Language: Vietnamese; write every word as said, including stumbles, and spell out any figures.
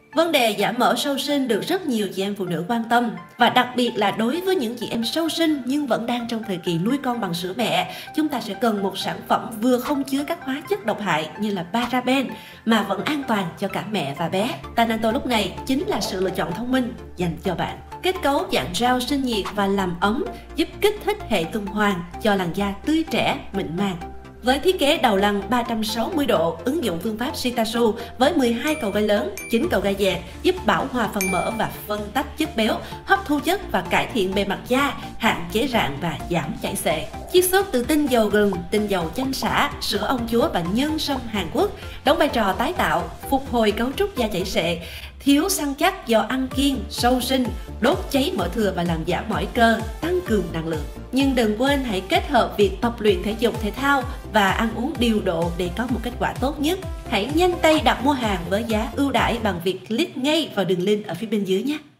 Vấn đề giảm mỡ sau sinh được rất nhiều chị em phụ nữ quan tâm, và đặc biệt là đối với những chị em sau sinh nhưng vẫn đang trong thời kỳ nuôi con bằng sữa mẹ, chúng ta sẽ cần một sản phẩm vừa không chứa các hóa chất độc hại như là paraben mà vẫn an toàn cho cả mẹ và bé. Tanato lúc này chính là sự lựa chọn thông minh dành cho bạn. Kết cấu dạng gel sinh nhiệt và làm ấm, giúp kích thích hệ tuần hoàn cho làn da tươi trẻ, mịn màng. Với thiết kế đầu lăn ba trăm sáu mươi độ, ứng dụng phương pháp Shitasu với mười hai cầu gai lớn, chín cầu gai dẹt giúp bảo hòa phần mỡ và phân tách chất béo, hấp thu chất và cải thiện bề mặt da, hạn chế rạn và giảm chảy xệ. Chiết xuất từ tinh dầu gừng, tinh dầu chanh sả, sữa ông chúa và nhân sâm Hàn Quốc, đóng vai trò tái tạo, phục hồi cấu trúc da chảy xệ, thiếu săn chắc do ăn kiêng, sau sinh, đốt cháy mỡ thừa và làm giảm mỏi cơ, tăng cường năng lượng. Nhưng đừng quên hãy kết hợp việc tập luyện thể dục thể thao và ăn uống điều độ để có một kết quả tốt nhất. Hãy nhanh tay đặt mua hàng với giá ưu đãi bằng việc click ngay vào đường link ở phía bên dưới nhé.